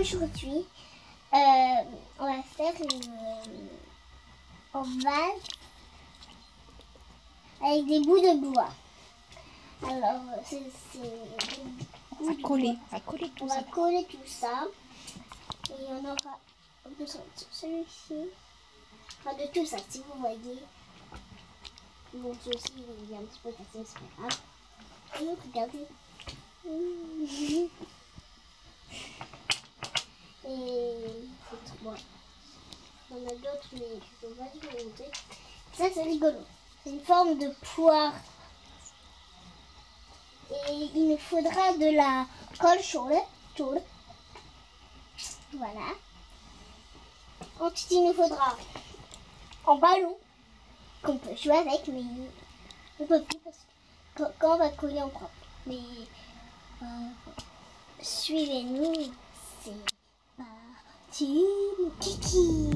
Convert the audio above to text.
aujourd'hui, on va faire un vase avec des bouts de bois. Alors, c'est à coller tout on ça. va coller tout ça. Et on aura besoin de celui-ci. Enfin, de tout ça, si vous voyez. Bon, celui-ci, il est un petit peu cassé, c'est pas grave. Et regardez. Et c'est moi. Il y en a d'autres, mais je ne peux pas vous montrer. Ça, c'est rigolo. C'est une forme de poire. Et il nous faudra de la colle chaude. Voilà. Ensuite, il nous faudra un ballon qu'on peut jouer avec, mais on ne peut plus parce que quand on va coller, on prend. Mais suivez-nous, c'est parti, Kiki.